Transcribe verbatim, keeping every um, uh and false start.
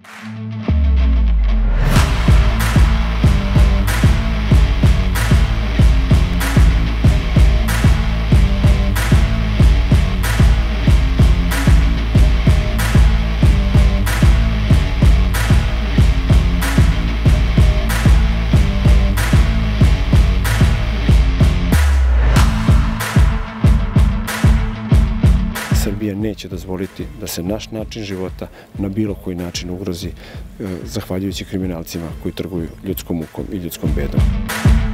Srbija neće dozvoliti da se naš način života na bilo koji način ugrozi zahvaljujući kriminalcima koji trguju ljudskom mukom i ljudskom bedom.